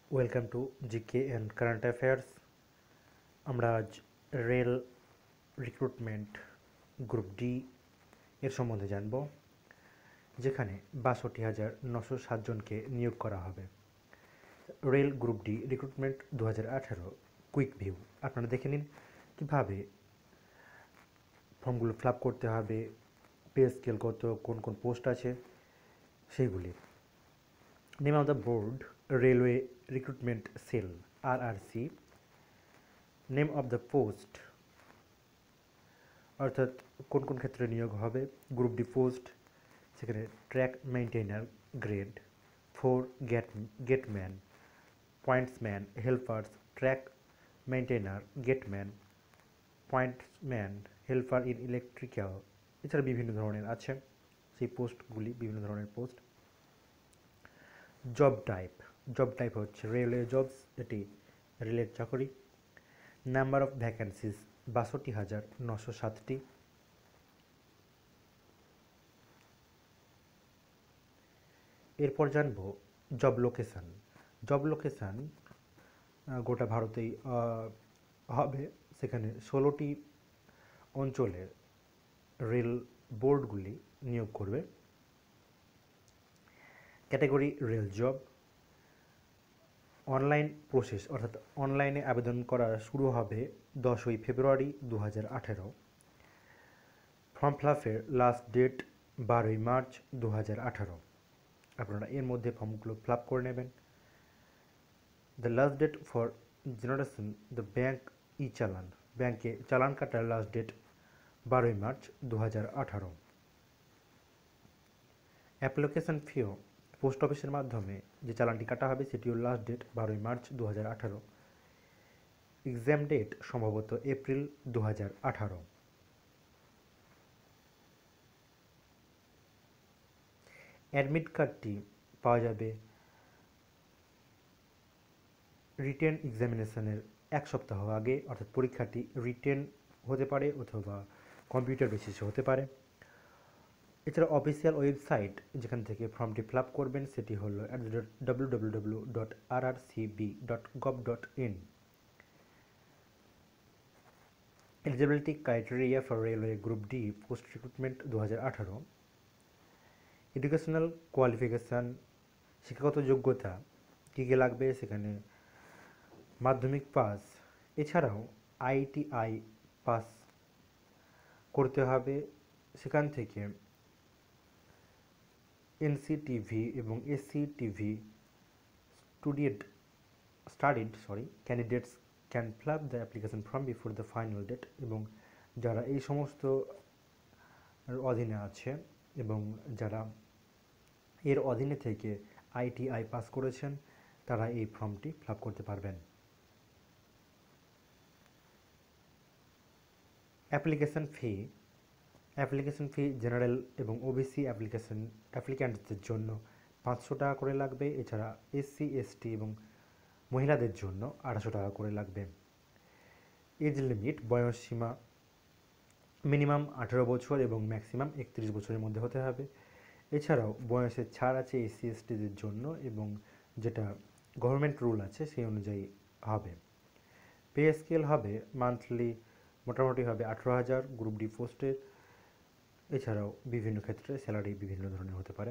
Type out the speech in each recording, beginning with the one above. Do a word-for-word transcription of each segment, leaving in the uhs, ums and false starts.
Welcome to GK and current affairs. আমরা আজ rail recruitment group D এর সম্বন্ধে জানব, যেখানে বাষট্টি হাজার নশো সাতজনকে নিয়োগ করা হবে। রেল গ্রুপ ডি রিক্রুটমেন্ট দু হাজার আঠেরো কুইক ভিউ। আপনারা দেখে নিন কীভাবে ফর্মগুলো ফিল আপ করতে হবে, পে স্কেল কত, কোন কোন পোস্ট আছে সেইগুলি। Name of the board railway recruitment cell R R C. Name of the post অর্থাৎ কোন কোন ক্ষেত্রে নিয়োগ হবে। গ্রুপ ডি পোস্ট, সেখানে track maintainer grade four, gate gateman, pointsman, helpers, track maintainer, gateman, pointsman, helper in electrical. এছাড়া বিভিন্ন ধরনের আছে সেই পোস্টগুলি, বিভিন্ন ধরনের post. Job type, job type হচ্ছে রেলওয়ে জবস, এটি রেলের চাকরি। নাম্বার অফ ভ্যাকেন্সিস বাষট্টি হাজার নশো সাতটি। এরপর জানব জব লোকেশান। জব লোকেশান গোটা ভারতেই হবে, সেখানে ষোলোটি অঞ্চলের রেল বোর্ডগুলি নিয়োগ করবে। Category rail job. Online process অর্থাৎ অনলাইনে আবেদন করা শুরু হবে দশই ফেব্রুয়ারি দু হাজার আঠেরো। ফর্ম ফিল আপের লাস্ট ডেট বারোই মার্চ দু হাজার আঠারো। আপনারা এর মধ্যে ফর্মগুলো ফিল আপ করে নেবেন। The last date for generation the bank e challan, ব্যাঙ্কে চালান কাটার লাস্ট ডেট বারোই মার্চ দু হাজার আঠারো। অ্যাপ্লিকেশন ফিও, পোস্ট অফিসের মাধ্যমে যে চালানটি কাটা হবে সেটিও লাস্ট ডেট বারোই মার্চ দু হাজার আঠারো। এক্সাম ডেট সম্ভবত এপ্রিল দু হাজার আঠারো। অ্যাডমিট কার্ডটি পাওয়া যাবে রিটেন এক্সামিনেশনের এক সপ্তাহ আগে, অর্থাৎ পরীক্ষাটি রিটেন হতে পারে অথবা কম্পিউটার বেসিসে হতে পারে। এছাড়া অফিসিয়াল ওয়েবসাইট যেখান থেকে ফর্মটি ফিল আপ করবেন সেটি হলো at the rate W W W dot R R C B dot gov dot in. Eligibility criteria for railway group D post recruitment দু হাজার আঠারো। এডুকেশনাল কোয়ালিফিকেশান, শিক্ষাগত যোগ্যতা কী কী লাগবে, সেখানে মাধ্যমিক পাস, এছাড়াও আইটিআই পাস করতে হবে। সেখান থেকে এনসিটিভি এবং SCVT student studied sorry candidates can fill up the application form before the final date. এবং যারা এই সমস্ত অধীনে আছে এবং যারা এর অধীনে থেকে আইটিআই পাস করেছেন তারা এই ফর্মটি ফিল আপ করতে পারবেন। Application fee, application fee general এবং ওবিসি অ্যাপ্লিকেশন অ্যাপ্লিক্যান্টদের জন্য পাঁচশো টাকা করে লাগবে। এছাড়া এসসি এসটি এবং মহিলাদের জন্য আড়াইশো টাকা করে লাগবে। এজ লিমিট, বয়স সীমা মিনিমাম আঠেরো বছর এবং ম্যাক্সিমাম একত্রিশ বছরের মধ্যে হতে হবে। এছাড়াও বয়সের ছাড় আছে এসসি এসটিদের জন্য, এবং যেটা গভর্নমেন্ট রুল আছে সেই অনুযায়ী হবে। পে স্কেল হবে মান্থলি, মোটামুটি হবে আঠেরো হাজার গ্রুপ ডি পোস্টের। এছাড়াও বিভিন্ন ক্ষেত্রে স্যালারি বিভিন্ন ধরনের হতে পারে।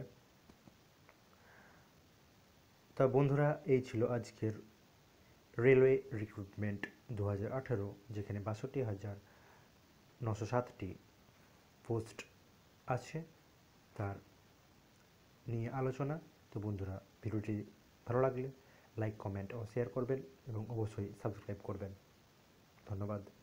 তা বন্ধুরা, এই ছিল আজকের রেলওয়ে রিক্রুটমেন্ট দু হাজার আঠেরো, যেখানে বাষট্টি হাজার নশো সাতটি পোস্ট আছে তার নিয়ে আলোচনা। তো বন্ধুরা, ভিডিওটি ভালো লাগলে লাইক, কমেন্ট ও শেয়ার করবেন এবং অবশ্যই সাবস্ক্রাইব করবেন। ধন্যবাদ।